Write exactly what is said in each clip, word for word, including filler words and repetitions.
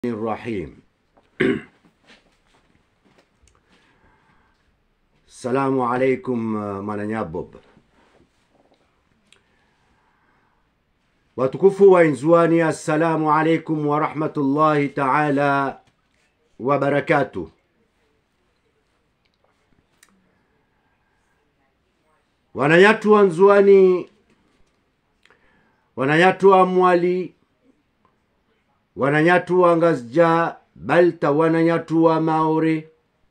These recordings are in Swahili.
الرحيم. السلام عليكم mananyabob. Watukufu wa inzuani, assalamu alaikum wa rahmatullahi ta'ala wa barakatuh. Wananyatu wa nzuani, wananyatu wa mwali, wananyatu wa ngazja, balta wananyatu wa maore,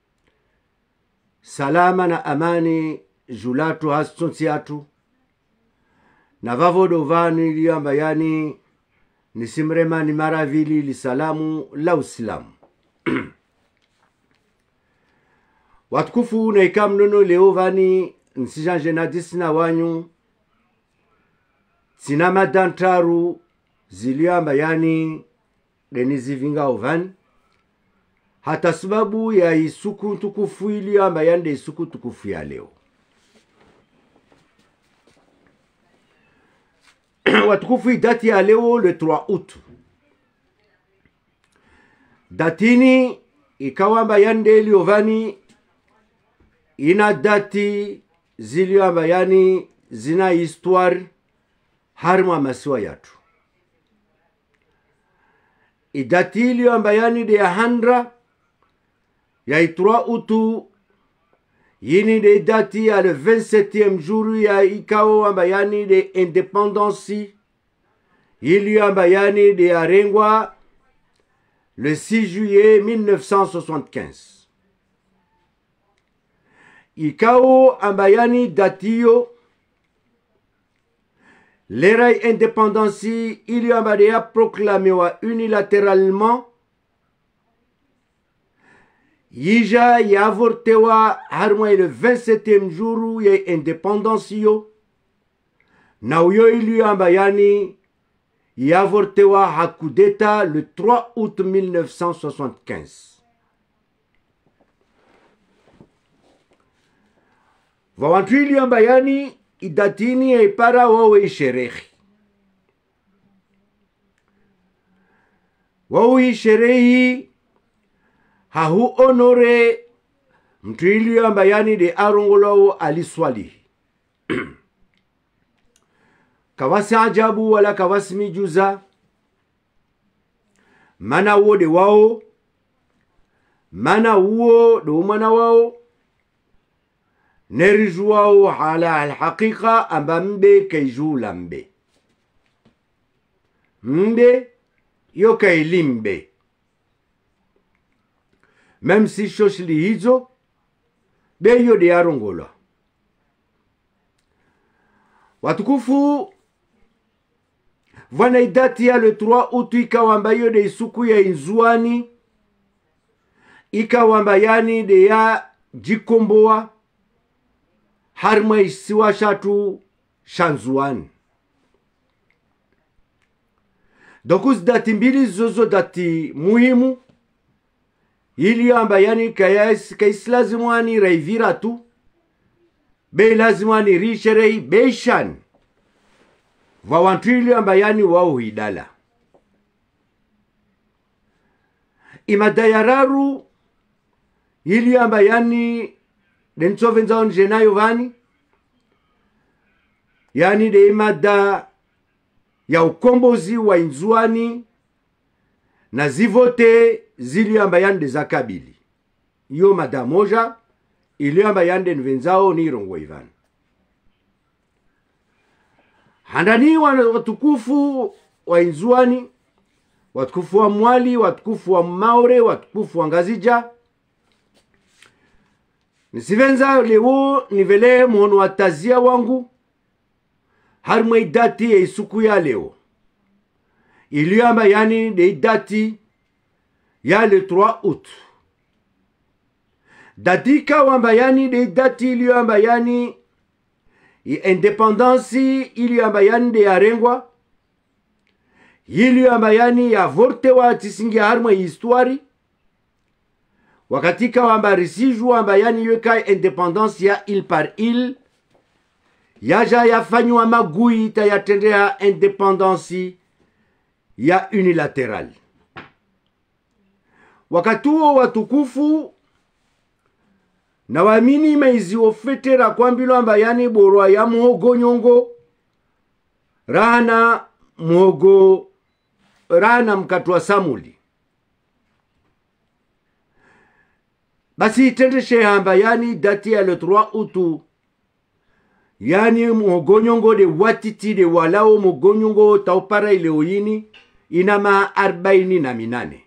salama na amani julatu hasonsiatu, na vavodo vani liamba yani nisimrema ni maravili li salamu la usilamu. Watukufu na ikamnono leo vani nsijanje na disina wanyu sinama dantaru ziliamba yani denizivinga ovani hata sababu ya isuku tukufu iliamba yande isuku tukufu ya leo. Watukufu dati ya leo le trois août. Datini ikawamba yande liovani ina dati ziliamba yani zina histoire harma masiwa yatu. Idati iliamba yani de handra ya trois août yini de dati ya le vingt-septième jour ya ikao amba yani de indépendance ili amba yani de arengwa le six juillet mille neuf cent soixante-quinze. Ikao amba yani datio l'era indépendance ili amba de ya proclamé wa unilatéralement yija ya avortewa harmwa le vingt-septième jour ya indépendance yo na uyo ili amba yani ya avortewa hakudeta le trois août mille neuf cent soixante-quinze. Vawantu ili amba yani idatini ya ipara wawe sherehi. Wawe sherehi hahu honore mtu ili amba yani de arongolo aliswali. Kawasi ajabu wala kawasi mijuza mana uo de wao mana uo de umana wao neriju wao hala alhaqiqa amba mbe kaijula mbe mbe yo kailimbe même si shoshli hizo beyo de arongolo. Watukufu vana idati ya le trois août ikawamba yo de isuku ya inzuani ikawamba yani de ya jikomboa harma isiwa shatu shanzuani. Dokus dati mbili zozo dati muhimu ili amba yani kayas kaislazimwani raivira tu be lazimwani risherei beishan vawantu ili amba yani wao hidala imadayararu ili amba yani densovenza onjenayo vani yani de imada ya ukombozi wa inzuani na zivote zili amba yande za kabili. Iyo mada moja ili amba yande nvenzao ni rongo ivan. Handani watukufu wa inzuani, watukufu wa mwali, watukufu wa maore, watukufu wa ngazija. Nisivenza leo nivele mwono watazia wangu harmwe idati ya isuku ya leo. Ili amba yani de idati ya le trois août. Dadika wamba yani de dati ili amba yani independance ili amba yani de arengwa ili amba yani ya vorte wa tisingi harma histoire wakatika wamba risiju wamba yani yoka independance ya il par il yaja yafanywa magui tayatendea independance ya unilateral. wakati huo watukufu na waamini maizi ofetera kwambilo amba yani borwa ya muhogo nyongo rana muhogo rana mkatwa samuli basi itendeshe amba yani dati ya le trois août yani muhogo nyongo de watiti de walao muhogo nyongo taupara ile oyini inama arobaini na minane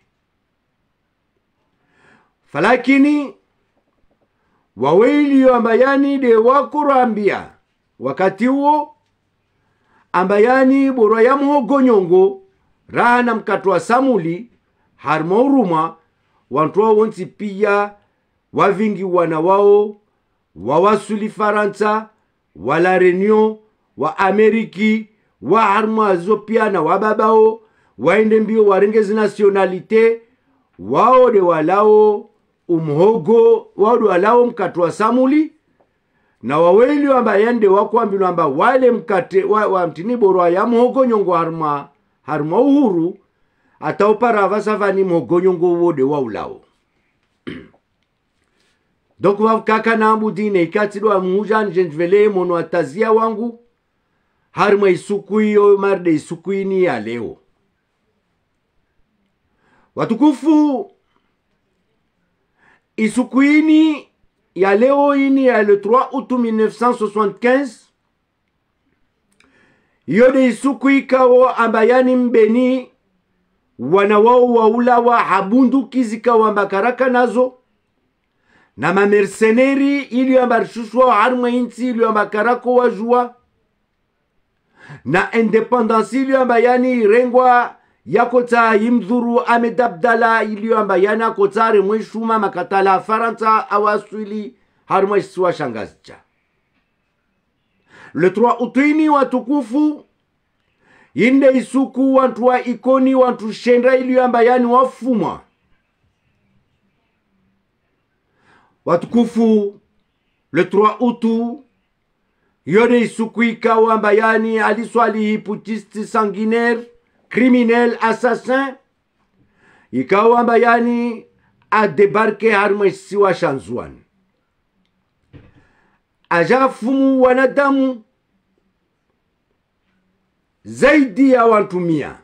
falakini wawili ambayani de wakurambia wakati huo ambayani borwa ya muhogo nyongo rana mkatwa samuli harmauruma wantua wonsi pia wavingi wana wao wawasuli Faransa wala Reunion wa Ameriki wa harmazo pia na wababao waende mbio warengezi nationalite wao de walao umhogo wao de walao mkatwa samuli na waweli wamba yende wakwambi wamba wale mkate wa, wa mtini borwa ya muhogo nyongo harma harma uhuru ataupara vasavani muhogo nyongo wode wa ulao donc wakaka na ambudine ikatido wa muhuja njenjvele mono atazia wangu harma isuku hiyo marde isuku ini ya leo watukufu isuku ini ya leo ini ya le trois août mille neuf cent soixante-quinze yode isuku ikawo ambayani mbeni wana wao waula wa habunduki zikawa mbakaraka nazo na mamerceneri ili ambarshushwa harma inti ili ambakarako wajua na independence ili ambayani rengwa yakota imdhuru Ahmed Abdallah ili ambayani akotare mweshuma makatala Faransa awaswili harma iswa shangazja le trois août ini watukufu inde isuku wantu wa ikoni wantu shendra ili ambayani wafuma watukufu le trois août yode isuku ikawa ambayani aliswali hipotiste sanguinaire criminel assassin ikawa ambayani a débarqué harma siwa shanzuan ajafumu wanadamu zaidi ya watu mia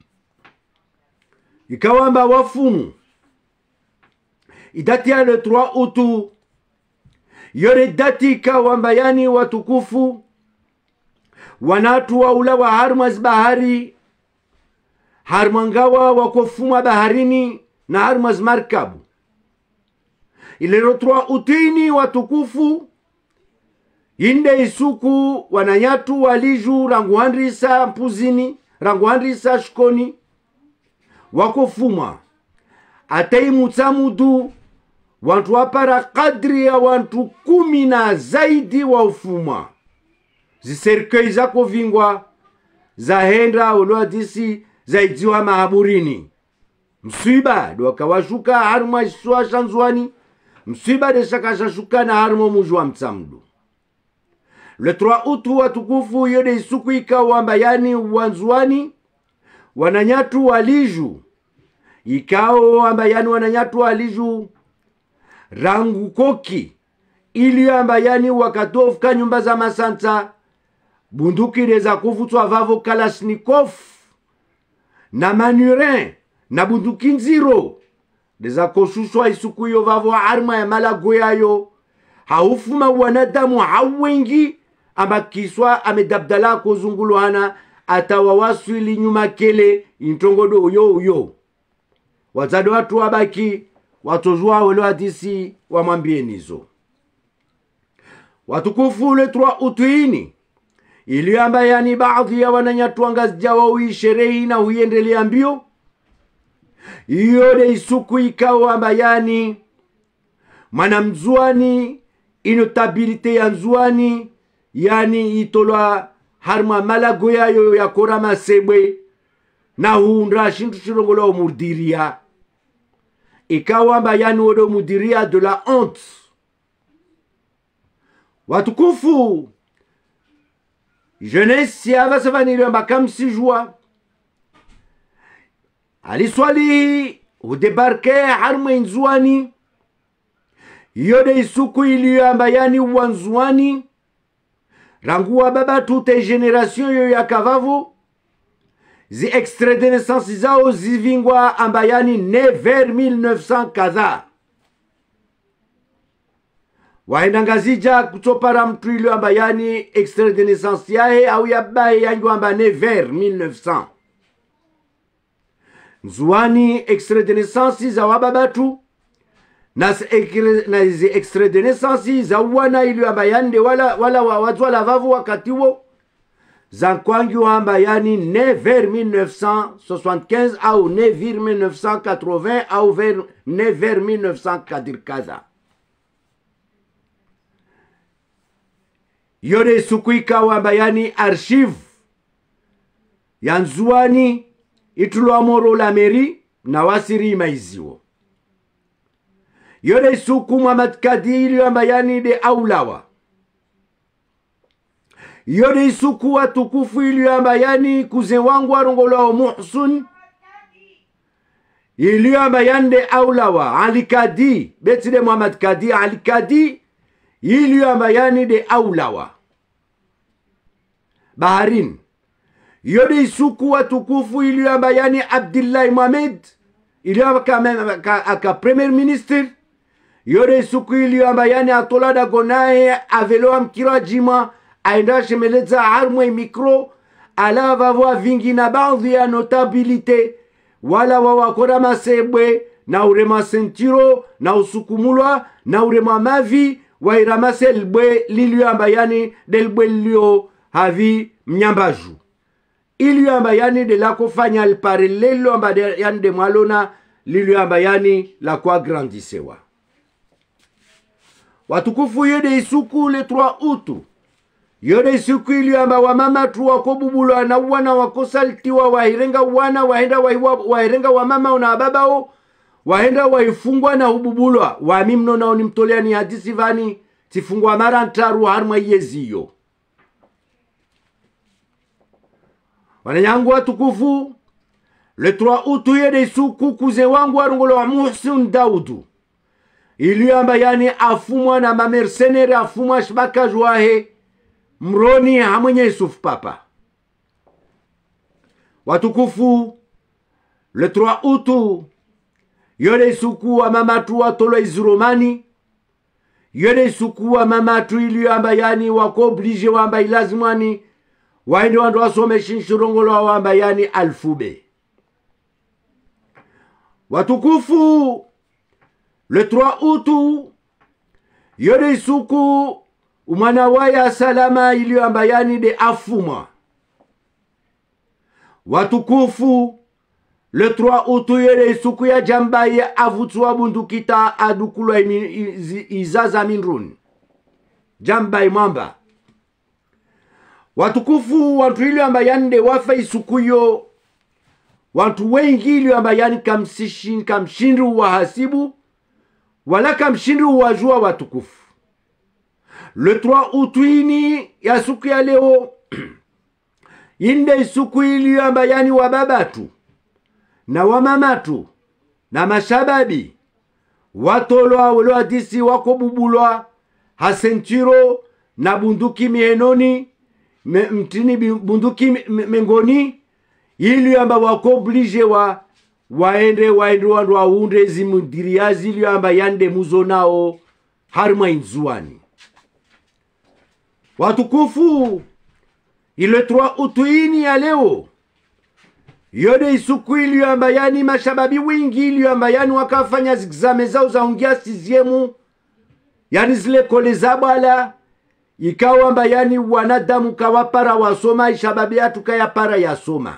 ikawa amba wafumu idati ya le trois août yore dati ikawa ambayani watukufu wanatu wa ula wa harmaz bahari harmangawa wakofuma baharini na harmaz markabu ile le trois août ini watukufu inde isuku wananyatu waliju ranguandrisa mpuzini ranguandrisa shkoni wakofuma atei mutsamudu wantu wapara kadri ya wantu kumi na zaidi wa ufuma ziserikei zako vingwa za henda uloa disi zaidiwa mahaburini msiba do wakawashuka harma iswa shanzwani msiba de shakashashuka na harmo mujwa mtsamdu le trois août watukufu yode isuku ikawa ambayani wanzuani wananyatu waliju ikao ambayani wananyatu waliju rangu koki ili ambayani wakatofka nyumba za masanta bunduki reza kuvutwa vavo kalashnikov na manurin na bunduki nziro reza koshushwa isuku yo vavo arma ya malago yayo haufuma wanadamu hawengi amba kiswa Ahmed Abdallah kozunguluhana atawawaswili nyuma kele intongodo uyo uyo wazado watu wabaki watojua wale hadisi wamwambie nizo watukufu le trois août ini ili ambayani baadhi ya wananyatuangazja wawi sherehi na huyendelea mbio iyo de isuku ikawa ambayani manamzuani inotabilite ya nzuani yani itolwa harma malago yayo ya korama sebwe na hundra shintu shirongolo umudiria ikawa ambayani wodo mudiria de la honte watukufu jeunesse ya savanilo mbakam sijua aliswali udebarke harma inzuani yode isuku iliyo ambayani wanzuani ranguwa baba toute generation yo ya kavavu zi extrait de naissance zao zivingwa ambayani ne vers mille neuf cents kadha waendangazija kutopara mtu iliyo ambayani extrait de naissance yae au yabaye yangwa amba ne vers mille neuf cents nzuani extrait de naissance za wababatu na na zi extrait de naissance za wana iliyo ambayani wala wala watu wala vavu wakati wo za kwangi ambayani ne vers mille neuf cent soixante-quinze au ne vers mille neuf cent quatre-vingts au vers ne vers mille neuf cents kadir kaza yode sukuika ambayani archive yanzuani itulo amoro la meri na wasiri maiziwo yode suku Muhammad Kadi iliyo ambayani de aulawa yode isuku watukufu iliyo ambayani kuze wangu warongolo Muhsun iliyo ambayani de aulawa Ali Kadi beti de Muhammad Kadi Ali Kadi iliyo ambayani de aulawa Baharin yode isuku watukufu iliyo ambayani Abdullah Mohamed iliyo aka, aka premier ministre yode isuku iliyo ambayani atolada gonaye avelo amkira jima aenda shemeleza harmwe mikro ala vavwa vingi na baadhi ya notabilite wala wawakora masebwe na urema sentiro na usukumulwa na urema mavi wairamase lbwe liliyo ambayani delbwe liliyo havi mnyambaju iliyo ambayani de la kufanya alparelelo ambayani de mwalona liliyo ambayani la kwa grandisewa watukufu yede isuku le trois août yode isuku iliyo amba wamama tu wakobubulwa na wana wakosaltiwa wahirenga wana wahenda wahirenga wamama una babao wahenda waifungwa na hububulwa wamimno na unimtolea ni hadisi vani tifungwa mara ntaru harma yeziyo wananyangu watukufu le trois août yede isuku kuze wangu warungolo wa Muhsin Daudu iliyo amba yani afumwa na mamercenere afumwa shbaka jwahe mroni hamwenye Yusuf Papa watukufu le trois août yode isuku wa mamatu watolo izuromani yode isuku wa mamatu iliyo ambayani wako oblige wa ambayi lazimani waende wandu wasome shinshurongolo wa ambayani alfube watukufu le trois août yode isuku umwana waya salama iliyo ambayani de afuma watukufu le trois août yede isuku ya jamba ya avutwa bundukita adukulwa izaza minrun jamba imamba watukufu watu iliyo ambayani de wafa isuku yo watu wengi iliyo ambayani kamsishin kamshindu wa hasibu wala kamshindu wajua watukufu le trois août ini ya suku ya leo inde suku iliyo ambayani wa babatu na wamamatu na mashababi watolwa walo hadisi wako bubulwa hasentiro na bunduki mienoni me, mtini bunduki mengoni iliyo amba wako oblige wa waende waende wandu waunde zimudiriazi iliyo ambayande muzonao harma inzuani watukufu ile trois août ini ya leo yode isuku iliyo ambayani mashababi wingi iliyo ambayani wakafanya examen zao za ungia siziemu yani zile kole za bala ikawa ambayani wanadamu kawapara wasoma ishababi atukaya para ya soma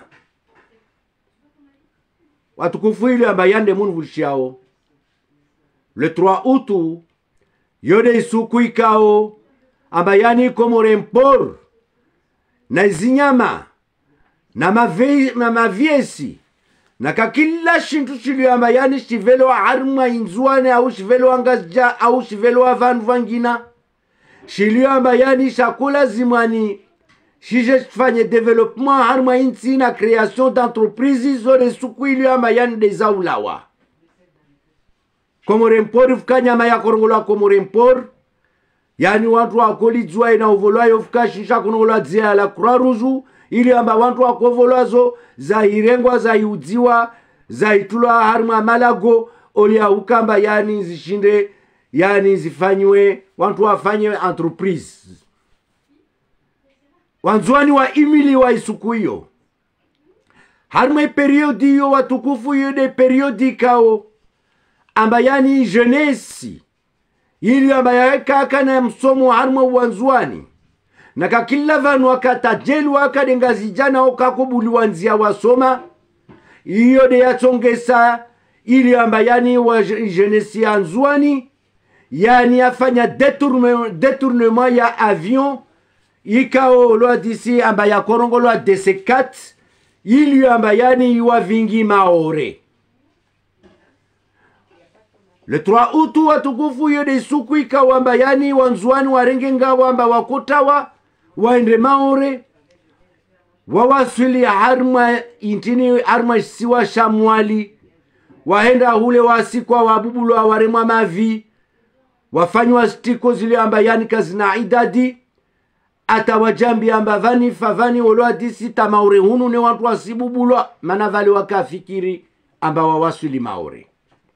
watukufu iliyo ambayande munu vulshao le trois août yode isuku ikao ambayani komorempor na zinyama na mavi na maviesi na kakila shintu chiliyo ambayani shivelo harma inzuane au shivelo angazja au shivelo avandu vangina shiliyo ambayani shakula zimani shije fanye development harma insi na création d'entreprise zore suku iliyo ambayani de zaulawa komorempor fuka nyama ya korongola komorempor yani watu wakolizwa ina uvolwayo fuka shisha konongola dzia la Croix Rouge ili amba watu wakovolwazo za irengwa za iudziwa za itulwa harma malago olia ukamba yani zishinde yani zifanywe watu wafanye entreprise wanzwani wa imili wa isuku hiyo harma periodi hiyo watukufu hiyo de periodi kao amba yani jeunesse ili amba yaeka kana msomo harma wanzwani na kakila vanu wakata jelu wakadenga zijana wakakubuli wanzia wasoma iyo de yachongesa ili amba yani wa jeunesse ya nzwani yani afanya détournement détournement ya avion ikao lo disi amba ya korongo lo D C quatre ili amba yani wa vingi maore le trois août watukufu yede suku ikao amba yani wanzwani warengenga wamba wakotawa waende maore wawasili harma intini harma siwa shamwali waenda hule wasikwa wabubulwa waremwa mavi wafanywa stiko zile amba yani kazina idadi ata wajambi amba vani favani olo disi tamaure hunu ne watu wasibubulwa mana vale wakafikiri amba wawasili maore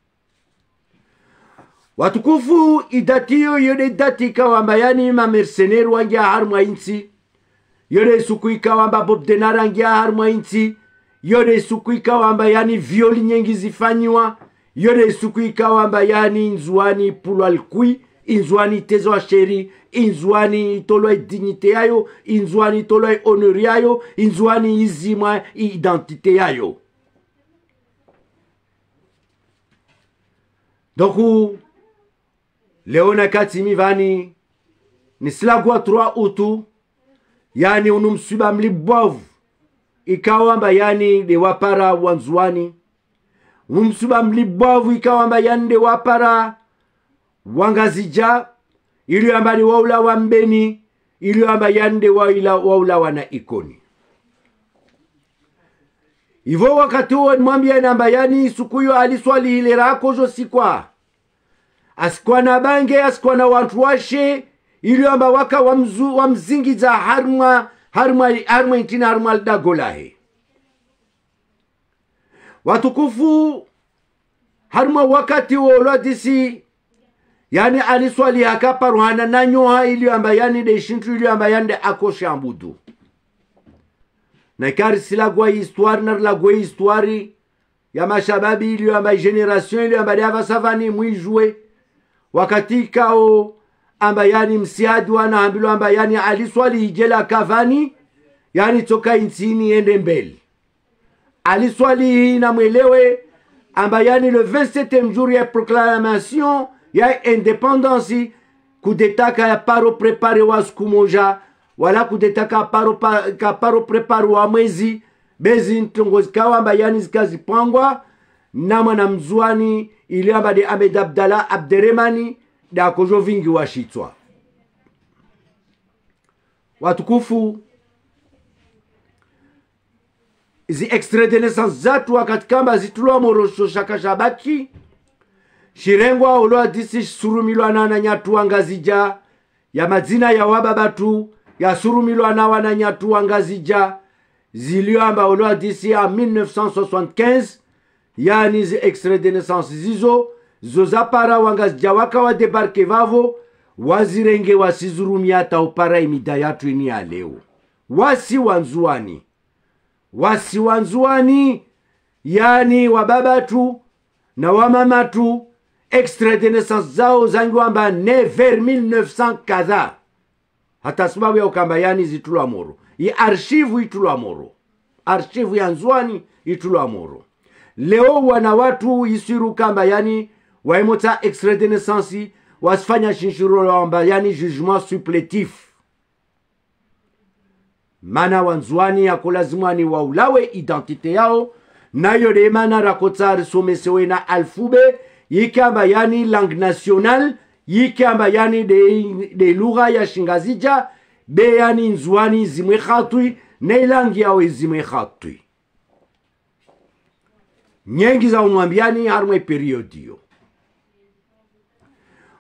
watukufu idatiyo yode datika wamba yani ma mercenaire wangia harma insi yode suku ikawamba Bob Denard angia harma insi yode suku ikawamba yani violi nyengi zifanywa yode suku ikawamba yani nzwani pulwa lkui inzwani tezo wa sheri inzwani itolwa dignité yayo inzwani itolwa honor yayo inzwani izima identité yayo donc leona katimi vani nislagwa trois août yani unumsuba mlibovu ikawamba yani de wapara wanzwani unumsuba mlibovu ikawamba yani de wapara wangazija ili amba ni waula wa mbeni ili amba yani de waula, waula wana ikoni ivo wakati huo mwambia namba yani sukuyo aliswali ile rako jo sikwa asikwa na bange asikwa na watu washe ili amba waka wamzu wamzingiza harma harma harma intina harma dagolahe watukufu harma wakati huo lodisi yani aliswali akaparuhana na nyoha ili amba yani de shintu ili amba yani de akosha ambudu na kari sila gwa histoire na la gwa histoire ya mashababi ili amba generation ili amba de savani mwijue wakati kao amba yani msiadi wana ambilo amba yani aliswali hijela kavani yani toka insini ende mbele aliswali na mwelewe amba yani le vingt-septième jour ya proclamation ya independance kudetaka ya paro prepare wa skumoja wala kudetaka paro pa, ka paro prepare wa mwezi bezi ntongozi kawamba yani zikazipangwa na mwana mzwani ili amba de Ahmed Abdallah Abderrahmani da kojo vingi washitwa watukufu zi extrait de naissance zatu wakati kamba zitulwa morosho shaka shabaki shirengwa ulo disi surumilwa na nyatu angazija ya mazina ya wababatu ya surumilwa na wana nyatu angazija ziliamba ulo disi en mille neuf cent soixante-quinze yani zi extrait de naissance zizo zozapara wangazija waka wa debarke vavo wazirenge wasizurumia ta upara imida yatu ini ya leo wasi wanzuani wasi wanzuani yani wababatu na wamamatu extrait de naissance zao zangiwamba ne vers mille neuf cents kadha hata sababu ya ukamba yani zitulwa moro i archive itulwa moro archive ya nzwani itulwa moro leo wana watu isiru kamba yani waimota extrait de naissance wasifanya shinshuro wamba yani jugement supplétif mana wanzwani ya kulazimani waulawe identite yao nayo de mana rakotsar somesewe na alfube yikamba yani langue nationale yikamba yani de, de lugha ya shingazija be yani nzwani zimwe khatui na ilangi yao zimwe khatui nyengi za umwambiani harmwe periodio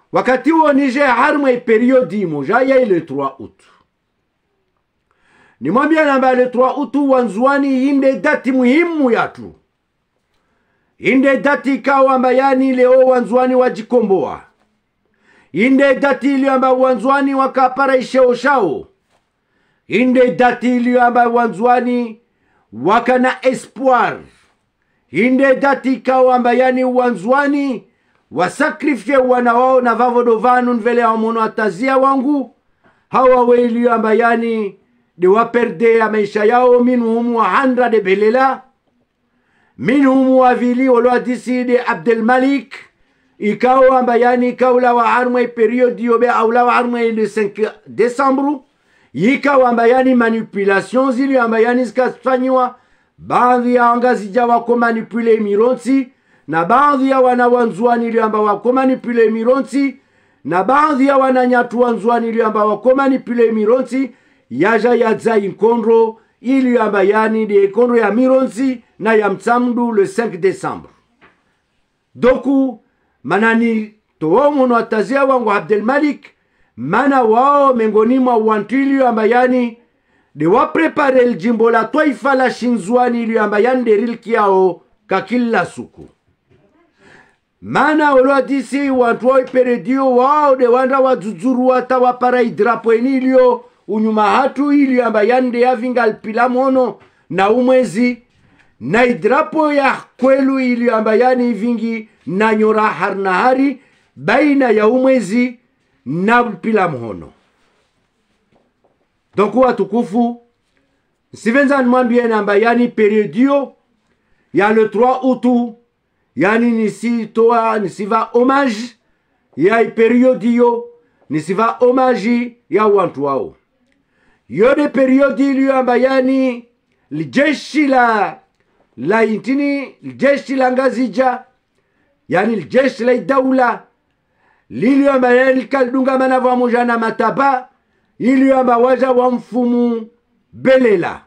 wakati huo nije harma periodi moja ya ile trois août. Nimwambia namba le trois août wanzwani inde dati muhimu yatu. Inde dati kawa mbayani leo wanzwani wajikomboa. Inde dati ili amba wanzwani wakapara isheo shao. Inde dati ili amba wanzwani wakana espoir. Inde dati kawa mbayani wanzwani wasakrifie wana wao na vavodo vanu nvele ya mono atazia wangu. Hawa weili ambayani de waperde ya maisha yao minuhumu wa handra de belela. Minuhumu wa vili olo hadisi de Abdel Malik. Ikawa ambayani kaula wa harmwe periodi yobe aula wa harmwe le cinq décembre. Ikawa ambayani manipulation zili ambayani zikafanywa. Baadhi ya angazija wako manipule mironsi. Na baadhi ya wana wanzuani ili amba wako manipule mironsi. Na baadhi ya wana nyatu wanzuani ili amba wako manipule mironsi. Yaja yadza inkondro ili amba yani de inkondro ya mironsi na ya mtsamdu le cinq décembre. Doku manani towo mono atazia wangu Abdel Malik. Mana wao mengoni mwa wantili amba yani de waprepare el jimbo la toifa la shinzuani ili amba yani de rilki yao kakila suku. Mana olwadisi wantu wa iperedio wao de wanda wadzuzuru wata wapara idrapo enilio unyuma hatu ili amba yande ya vingal pilamono na umwezi na idrapo ya kwelu ili amba yani vingi na nyora harnahari baina ya umwezi na pilamono. Doku watukufu sivenza nwambie namba yani periodio ya le trois août. Yani nisi toa nisiva homage ya periodio nisiva homage ya wantu wao. Yode periodi iliyo amba yani lijeshi la la intini lijeshi la ngazija yani lijeshi la daula liliyo amba yani kaldunga manava moja na mataba iliyo amba waja wa mfumu belela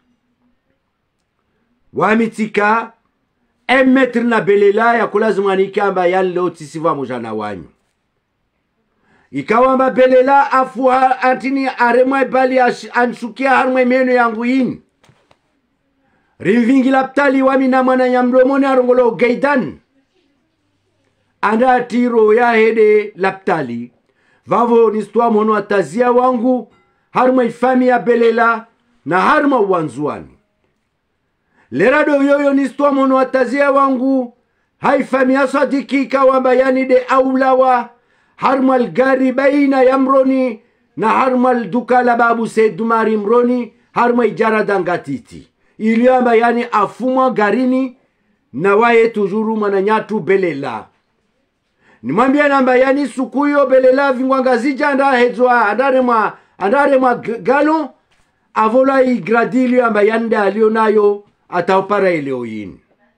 wamitika emetre na belela ya kulazima nikamba yale otisiva mojana wanyu. Ikawa mba belela afu antini aremwe bali ansukia harmwe meno yangu ini. Rivingi laptali wami na mwana nyamdomone arongolo gaidan. Anda tiro ya hede laptali. Vavo nistua mono atazia wangu harmwe ifami ya belela na harma wanzuani. Lerado yoyo nistua mono atazia wangu haifami ya sadiki kawamba yani de aulawa harmal gari baina ya mroni na harmal dukala babu sedumari mroni harma ijara dangatiti iliamba yani afumwa garini na waye tujuru mananyatu belela. Nimwambia namba yani sukuyo belela vingwangazija anda hedzwa andare mwa andare mwa galo avola igradili amba yande alionayo ataupara ileo yini.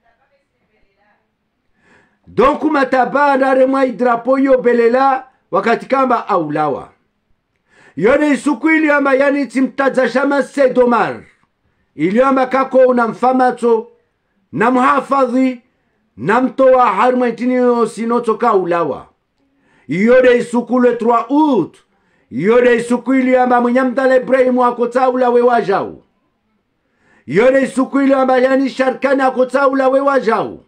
Donc mataba andare mwa idrapo yo belela wakati kamba aulawa. Yone isuku ili amba yani timtaza shama sedomar. Ili amba kako unamfamato na mhafadhi na mtoa harma intini sinotoka ulawa. Yode isuku le trois août. Yode isuku ili amba mnyamdale Ibrahimu akota ulawe wajau. Yode isuku ili amba yani sharkani akota ulawe wajau.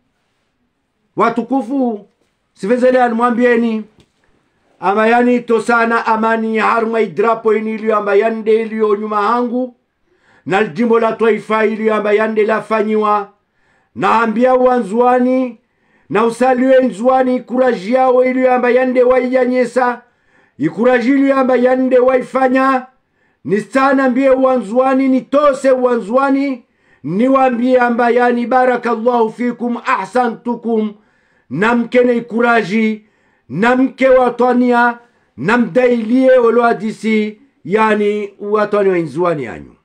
Watukufu sivezele anmwambieni ama yani tosana amani harma idrapo inili amba yande ilio nyuma hangu na aljimbo la taifa ilio amba yande la fanyiwa na ambia wanzuani na usaliwe nzuani ikuraji yao ilio amba yande waiyanyesa ikuraji ilio amba yande waifanya nistana ambie wanzuani nitose wanzuani niwambie amba yani barakallahu fikum ahsantukum namkene ikuraji namke watania namdailie oloadisi yani watani wa inzuani yanyu.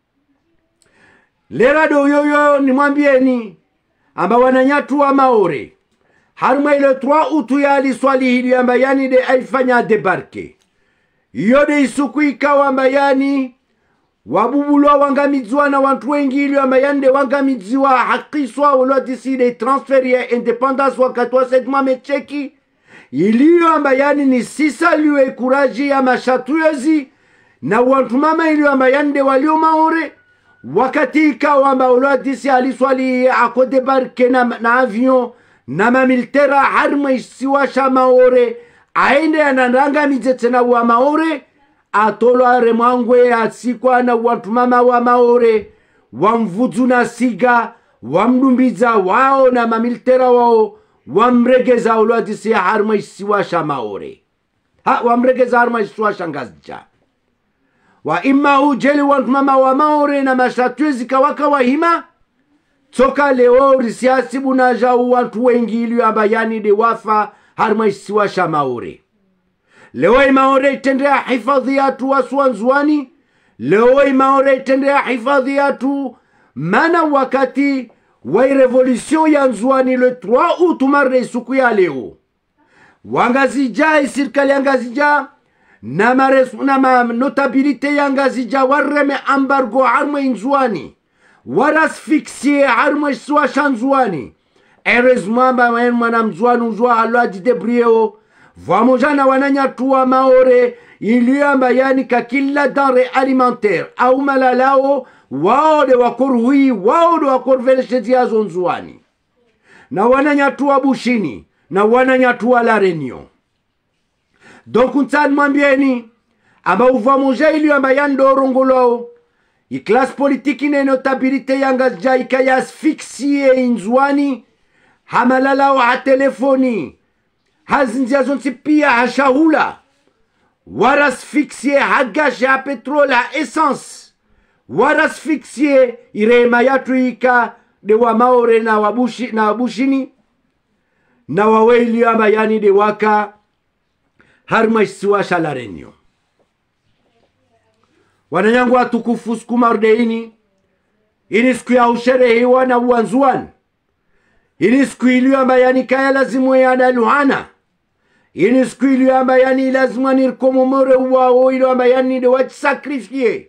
Lerado yoyo nimwambieni amba wananyatu wa maore harma ile trois août ya aliswali hili amba yani de aifanya debarke yode isuku ikawa amba yani wabubulwa wangamidziwa na wantu wengi ili amba yande wangamidziwa hakiswa oloadisi de transfer ya independence wakati wa sedma mecheki iliyo amba yani ni sisa liwe kuraji ya mashatuyezi na wantu mama iliyo amba yani de walio maore wakati ikawa amba ulwadisi aliswali akode barke na, na avion na mamilitera harma isiwasha maore aende anandanga mijete na wa maore atolo are mwangwe atsikwa na wantu mama wa maore wamvudu na siga wamdumbiza wao na mamilitera wao wamregeza ulwadisi harma isiwasha maore ha wamregeza harma isiwasha ngazja wa ima ujeli wantu mama wa maore na mashatwezi kawaka wa hima toka leo risiasi bunaja wantu wengi iliyo ambayani de wafa harma isiwasha maore leo maore itendea hifadhi yatu waswanzuani leo maore itendea hifadhi yatu mana wakati wa revolution ya nzuani le trois août marre suku ya leo wangazija serikali yangazija na mares na ma notabilite yangazija wareme embargo harma nzuani warasfixie harma swa shanzuani heureusement ba mwana mzwanu uzwa alwaji debrieo vamojana wananyatua maore iliamba yani kakila denre alimentaire au malalao wao de wakorhui wao de wakorveleshezi azo nzuani na wananyatua bushini na wananyatua la Réunion. Donc untan mwambieni amba uvamoja iliamba yando rongolo i classe politique ine notabilite yangazja ikaya asphyxie inzwani hamalala wa telefoni hazinzia zonti pia hashahula warasfixie hagashe ha petrol ha essence warasfixie irema yatu ika de wa maore na wabushi na wabushini na waweli amba yani de waka harma isiwasha la Réunion. Wananyangu watukufu siku mardeini ini siku ya usherehewa na uanzuan ini siku iliyo amba yani kaya lazimu ya na luhana ini siku iliyo amba yani lazimu nirkomomore wao iliyo amba yani de wachisakrifie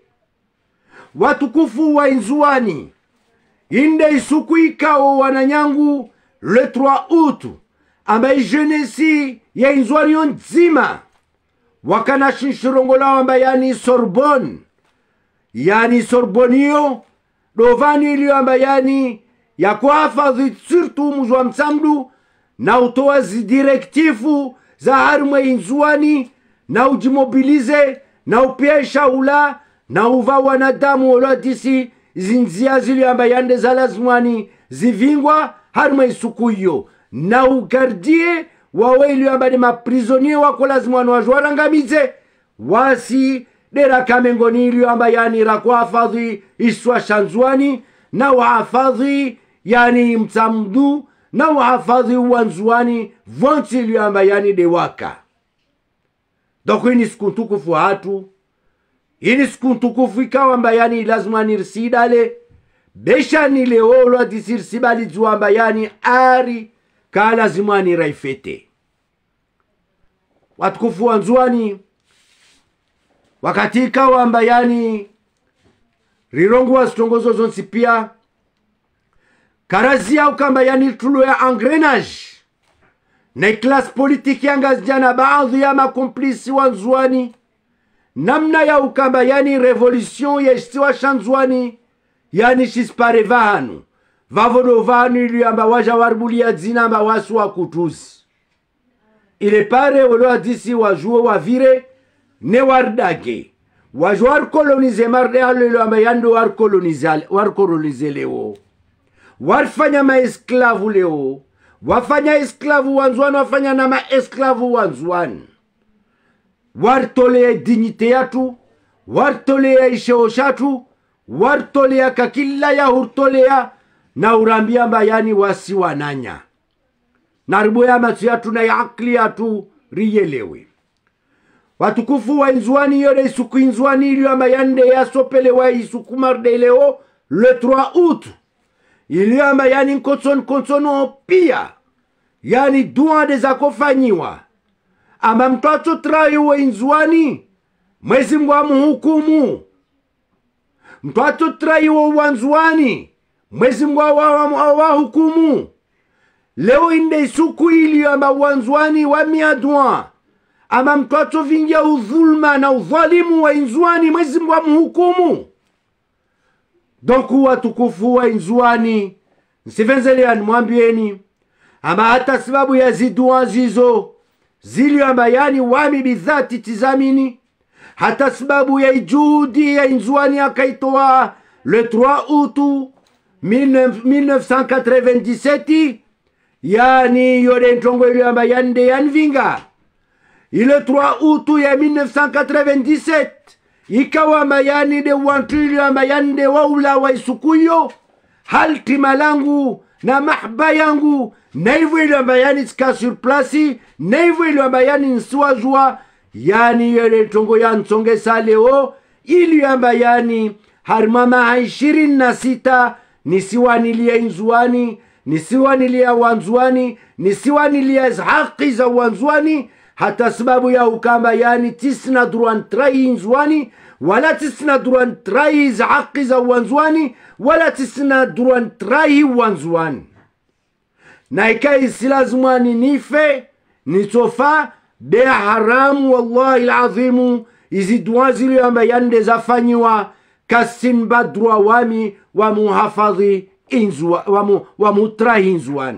watukufu wa inzuani inde isuku ikao wananyangu le trois août amba jenesi ya inzuani nzima wakana shishirongola amba yani Sorbonne yani Sorbonio dovani iliyo amba yani ya kuhafadhi surtout muzwa msamdu na utoazi direktifu za harma inzuani na ujimobilize na upiesha ula na uva wanadamu olodisi zinzia zili amba yande za lazimwani zivingwa harma isuku hiyo na ugardie wawe iliyo amba ni maprisonie wako lazimwani wajwarangamize wasi dera kamengoni iliyo amba yani rakuhafadhi iswa shanzuani na wahafadhi yani mtamdu na wahafadhi wanzuani vonti iliyo amba yani de waka. Donc ini siku ntukufu hatu ini siku ntukufu ikawa amba yani lazima nirsidale besha ni leo lwa disirsibali zuwa amba yani ari ka lazima niraifete watukufu wanzuani wakati ikawa amba yani rirongu wa stongozo zonsi pia karazia ukamba yani tulo ya engrenage na classe politique yanga jana baadhi ya makomplisi wanzuani namna ya ukamba yani revolution ya istiwa shanzuani yani shispare vahanu vavodo vahanu iliamba waja warbulia dzina amba wasu wa kutuzi ile pare walo adisi wajuo wavire ne wardage wajo war kolonize marde alo amba yando war kolonize war kolonize leo warfanya maesklavu leo wafanya esklavu wanzuani wafanya na maesklavu wanzuani wartolea dignite yatu wartolea isheo shatu wartolea kakila ya hurtolea na urambia mbayani wasi wananya naribu ya matu yatu na ya akli yatu riyelewe watukufu wa inzuani yode isuku inzuani iliyo ambayande ya sopele wa isuku marde leo le trois août iliyo ambayani nkonson konsono pia yani dua de zakofanyiwa amba mtoto trayo wa inzuani mwezi mwa muhukumu mtoto trayo wa wanzuani mwezi mwa wa, wa, wa hukumu leo inde suku ili amba wanzwani wa miadwa ama mtoto vingia udhulma na udhalimu wa inzwani mwezi mwa mhukumu. Donc watukufu wa inzwani nsifenzeleani mwambieni ama hata sababu ya zidua zizo zili amba yani wami bidhati tizamini hata sababu ya ijudi ya inzwani akaitoa le trois août mille neuf cent quatre-vingt-dix-sept yani yode ntongo ili amba yande yanvinga ile trois août ya mille neuf cent quatre-vingt-dix-sept ikawa mayani de wantili amba yande waula wa isukuyo halti malangu na mahba yangu na hivyo ili amba yani tika sur place na hivyo ili amba yani nsiwazua yani yode ntongo ya nsonge saleo ili amba yani harmama ishirini na sita nisiwanilia inzuani nisiwanilia wanzuani nisiwanilia haki za wanzuani hata sababu ya ukamba yani tisna duran trai inzuani wala tisna duran trai za haki za wanzuani wala tisna duran trai wanzuani na ikai silazumani nife nitofa be haramu wallahi alazimu izi duazili amba yande zafanyiwa kasin badrua wami wa muhafadhi inzwa wa, mu, wa mutrahi inzwan.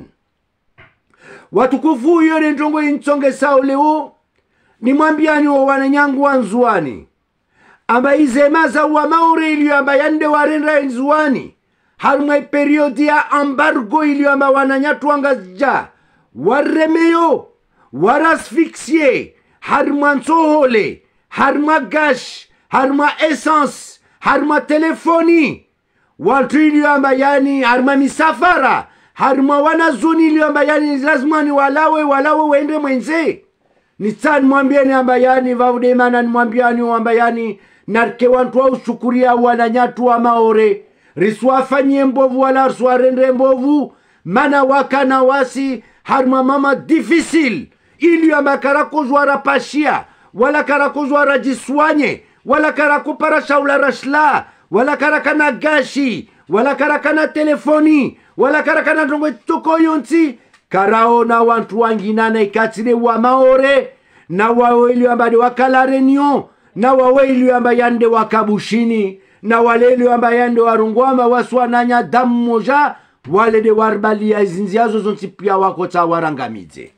Watukufu yore ntongo insonge sao leo ni mwambiani wa wananyangu wa nzuani amba izemaza wa maure ili amba yande warenra inzuani halmai periodi ya ambargo ili amba wananyatu angazja waremeyo warasfixie harma nsohole harma gash harma essence harma telefoni watu ili amba yani harma misafara harma wanazuni ili amba yani lazima ni walawe walawe wende mwenze ni tsani mwambiani amba yani vavudemana ni mwambiani amba yani narke wantu wa ushukuria wananyatu wa maore riswafanyie mbovu wala riswarende mbovu mana wakana wasi harma mama difficile ili amba karakozwa rapashia wala karakozwa rajiswanye wala karakupara shaula rashla wala karakana gashi wala karakana telefoni wala karakana ndongo toko yonti karaona wantu wanginana ikatile wa maore na waweli ambade wakala renyo na waweli amba yande wakabushini na waleli amba yande warungwama waswananya damu moja wale de warbali ya zinziazo zonti pia wako ta warangamize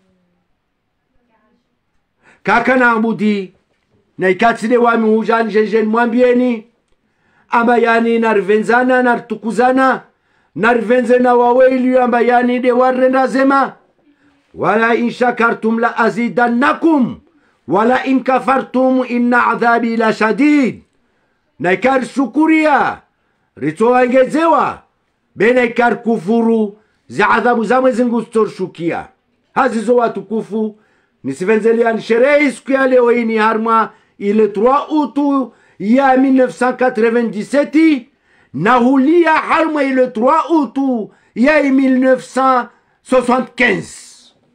kaka na ambudi na ikatile wami ujani jejen mwambieni amba yani narvenzana nartukuzana narvenze na waweli amba yani de warenda zema wala in shakartum la azidannakum wala in kafartum inna adhabi la shadid na ikar shukuria ritoangezewa bena ikar kufuru za adhabu za mwezi ngustor shukia hazizo watukufu nisivenzeliani sherehe siku ya leo hii ni harma ile trois août ya mille neuf cent quatre-vingt-dix-sept na hulia harma ile trois août ya mille neuf cent soixante-quinze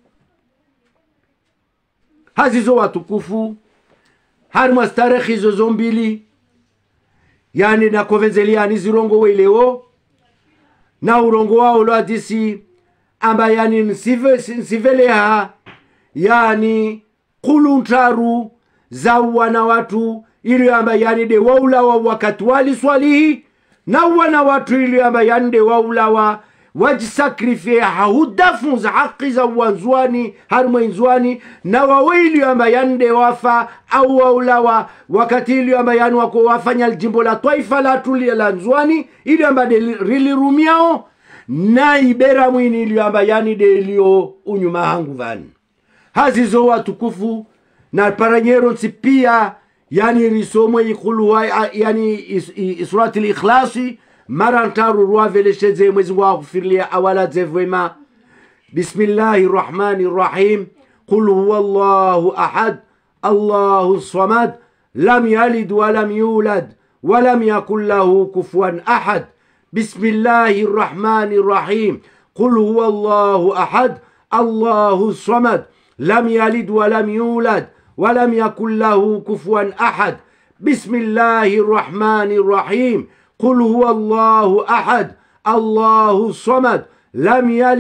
hazizo watukufu harma starehe zozo mbili yani na kovenzeliani zirongo weleo na urongo wao lo hadisi amba yani nsive nsiveleha yani kuluntaru za wana watu ili amba yani de waula wa wakati wali swalihi na wana watu ili amba yani de waula wa wajisakrifie haudafu za haki za wanzuani harma inzuani na wawili amba yani de wafa au waula wa wakati ili amba yani wako wafanya jimbo la taifa la tuli la nzuani ili amba de rilirumiao na ibera mwini ili amba yani de ilio unyuma hangu vani hazizo watukufu na paranyero nsipia yani risomwe ikulu yani surati al-ikhlasi marantaru ruavelesheze mwezi wa kufiria awala zevema bismillahir rahmanir rahim qul huwallahu ahad allahu samad lam yalid wa lam yulad wa lam yakul lahu kufuwan ahad bismillahir rahmanir rahim qul huwallahu ahad allahu samad lam yalid wa lam yulad ولم يكن له كفوا أحد بسم الله الرحمن الرحيم قل هو الله أحد الله الصمد لم يلد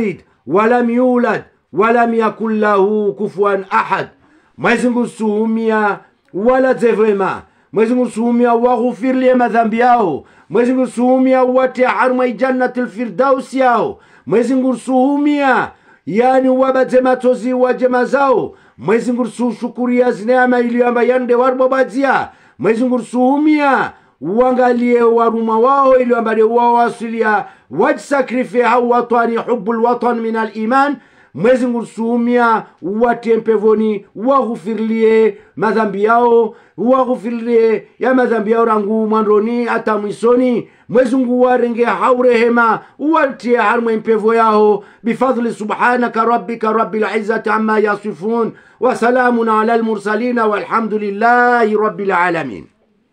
walam yulad walam yakul lahu kufuwan ahad. Mwenyezi Mungu suhumia wala zevema. Mwenyezi Mungu suhumia waghfirli madhambi yao. Mwenyezi Mungu suhumia watia harma jannatul firdaus yao. Mwenyezi Mungu suhumia yani wabadze matozi wa jema zao. Mwenyezi Mungu shukuria neema iliyoamba yande warbobadzia. Mwenyezi Mungu suhumia uangalie waruma wao iliyoamba wao wasilia wajisakrife hao watani hubbul watan min al-iman. Mwenyezi Mungu suhumia watie mpevoni waghfirlie madhambi yao, waghfirlie ya madhambi yao rangu mwandoni hata mwisoni. Mwenyezi Mungu warenge haurehema watie harma mpevo yao bifadli subhanaka rabbika rabbil izzati amma yasifun wa salamun ala al-mursalin walhamdulillahi rabbil alamin.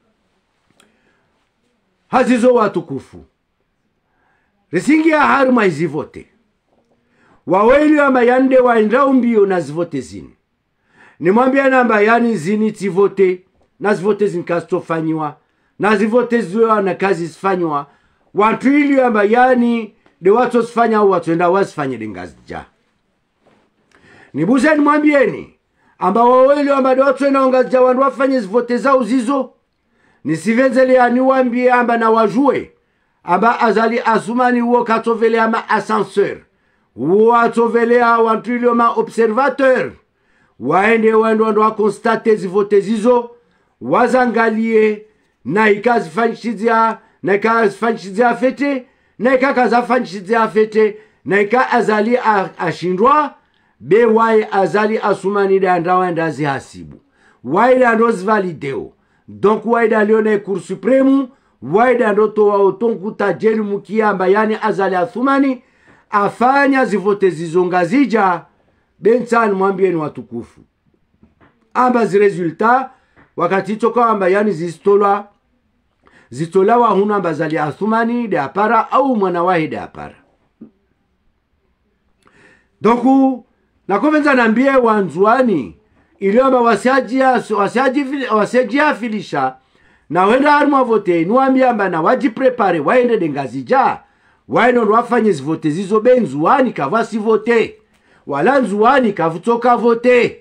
Hazizo watukufu risingia harma izivote waweli amba yande waendao mbio na zivote zini. Nimwambia namba yani zini tivote na zivote zini kastofanyiwa na zivote ziwa na kazi sifanywa. Watu ili amba yani de watu sifanya au watu enda wasifanye dengazija. Nibuze nimwambieni amba waweli amba de watu enda ongazija wandu wafanye zivote zao zizo. Nisivenzele ya niwambie amba na wajue amba azali asumani uo katovele ama ascenseur. Watovele watu ili ma observateur. Waende waende waende wakonstate zivote zizo. Wazangalie na ikazifanyishizia na ikazifanyishizia fete na ikakazafanyishizia fete na ika azali ashindwa be wai azali asumani da ndawa ndazi hasibu wai da ndozi valideo. Donc wai da lione cour suprême wai da ndoto wa otonku tajeli mukiamba yani azali asumani afanya zivote zizonga zija. Bensani mwambieni watukufu amba zi resulta wakati toka amba yani zistolwa zitola wa huna amba zali athumani de apara au mwana wahi de apara. Donku nakovenza nambie wanzuani iliomba wasiajia wasiajia filisha na wenda haruma vote nuambia amba na wajiprepare waende dengazija. Waino wafanye zivote zizo benzuani kavasi vote wala nzuani kavutoka vote.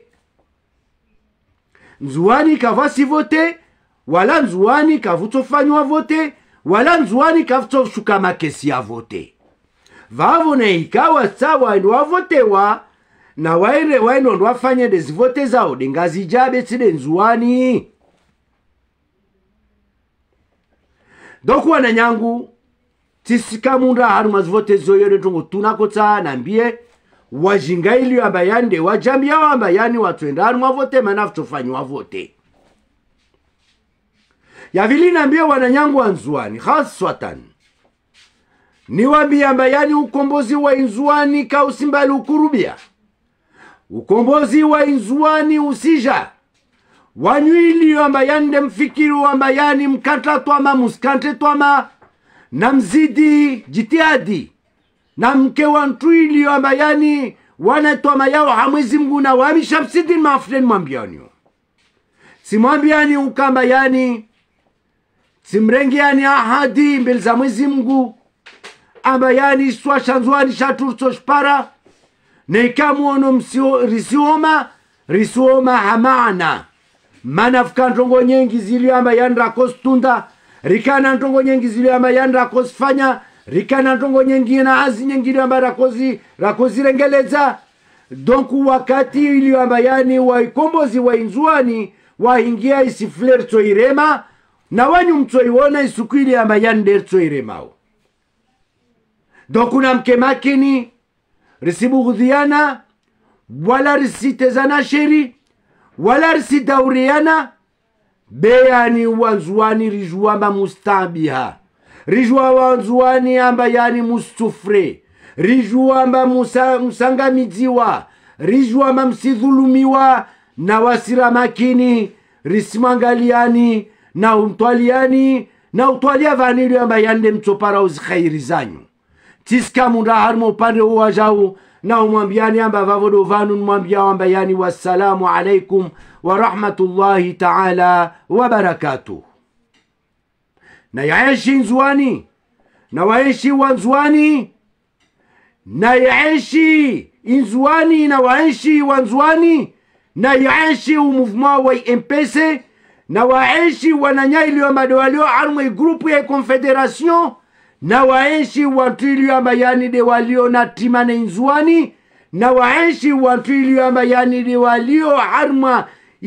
Nzuani kavasi vote wala nzuani kavutofanywa vote wala nzuani kavutoshuka makesi ya vote. Vavo na ikawa sawa ndo wavotewa na waire waino ndo wafanye dezivote zao dengazi jabe tside nzuani. Doku wana nyangu tisika munda haru mazivote zoyore tungu tunakota nambie wajinga ili amba yande wajambia amba yani watuenda haru mavote manafutofanyi wavote. Ya vili nambie wana nyangu wanzuani khaswatan ni wambia amba yani ukombozi wa inzuani ka usimbali ukurubia. Ukombozi wa inzuani usija wanyuili amba yande mfikiru amba yani mkanta tuama muskante tuama na mzidi jitiadi na mke wantu ili amba yani wana tuama yao hamwezi Mungu na wamisha msidi mafren mwambiani. Simwambiani ukamba yani simrengi yani ahadi mbele za Mwenyezi Mungu amba yani swa shanzuani shaturto shpara na ikamuono msio risioma risioma hamana manafika ntongo nyengi zili amba yandra kostunda rikana ntongo nyengi zili amba yandra kosfanya rikana ntongo nyengi na azi nyengi amba rakozi rakozi rengeleza. Donc wakati ili amba yani wa ikombozi wa inzuani wa ingia isifler toirema na wanyu mtoiwona isukili amba yander toiremao. Donc una mke makini risibu gudhiana wala risitezana sheri wala risidauriana beyani wanzuani rijuamba mustabiha rijua wanzuani amba yani mustufre rijuamba musa, musangamidziwa rijuamba msidhulumiwa na wasira makini risimangaliani na umtwaliani na utwalia vanili amba yande mtopara uzikhairi zanyu. Tiska munda harmo upande uwa jau na umwambiani amba vavodo vanu mwambia amba yani wassalamu alaikum wa rahmatullahi ta'ala wa barakatuh. Na yaeshi nzuani na waeshi wanzuani na yaishi inzuani na waishi wanzuani na yaishi umuvuma wa mpese na waishi wananyaili wa madewalio armwe grupu ya confederation na waishi watu ili amba yani de walio na timane inzuani na waishi watu ili amba yani de walio arma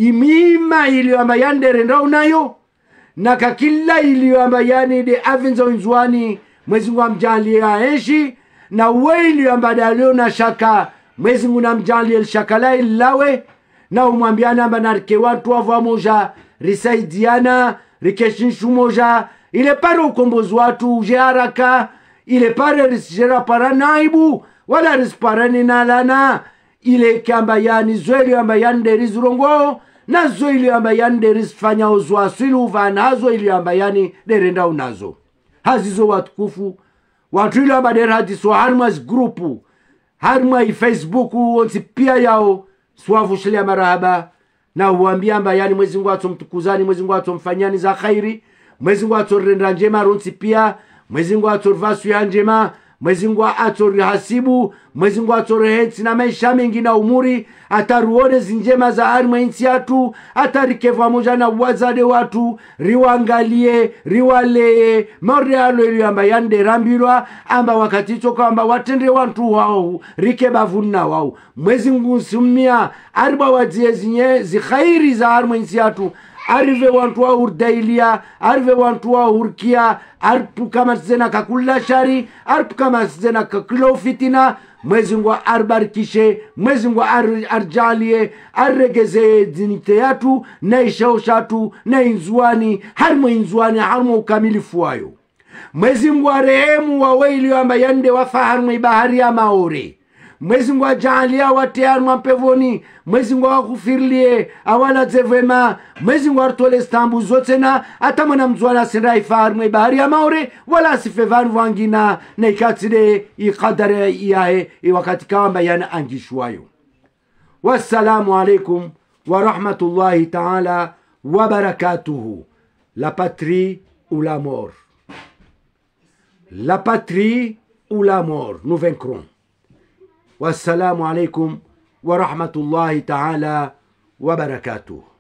imima ili amba yande rendao nayo na kakila ili amba yani de avenza inzuani mwezi wa mjali ya aishi na weili amba dalio na shaka mwezi nguna mjali el shakala ilawe na umwambiana amba narike watu wa moja risaidiana rikeshinshu moja ile pare ukombozi watu uje haraka ile pare risijera para naibu wala risparani na lana ile kamba yani zoeli amba yande rizurongo na zoeli amba yande risfanya ozwa silu vanazo ile amba yani derenda unazo hazizo watukufu watu ile amba deradi so harmas grupu harma i Facebook onsi pia yao swavu shile marahaba na uambia amba yani mwezi Mungu atomtukuzani mwezi Mungu atomfanyani za khairi mwezi Mungu atorenda njema ronsi pia mwezi Mungu atorvasu ya njema mwezi Mungu atorihasibu mwezi Mungu atorehensi na maisha mengi na umuri ataruone zinjema za harma insi atu atarikevu moja na wazade watu riwangalie riwalee marealo ili amba yande rambirwa amba wakati toka amba watende watu wao rikebavuna wao mwezi Mungu sumia arba wadzie zinye zikhairi za harma insi atu arive wantu wa urdailia arive wantu wa urkia arpu kama zena kakula shari arpu kama zena kakilo fitina mwezi ngwa arbarikishe mwezi ngwa ar, arjalie arregeze dinite yatu na ishaoshatu na inzuani harmo inzuani harmo ukamilifu wayo mwezi ngwa rehemu wa weili amba yande wafa harmo ibahari ya maore mwezi ngwa jaalia wateanu mpevoni mwezi ngwa wakufirlie awala zevema mwezi ngwa artole stambu zote na hata mwana mzuana sinra ifar mwe bahari ya maore wala sifevanu wangina na ikatide ikadare iahe wakati kawamba yana angishwayo. Wassalamu alaikum wa rahmatullahi ta'ala wa barakatuhu. La patrie ou la mort. La patrie ou la mort. Nous vaincrons. Wassalamu alaikum wa rahmatullahi ta'ala wa barakatuh.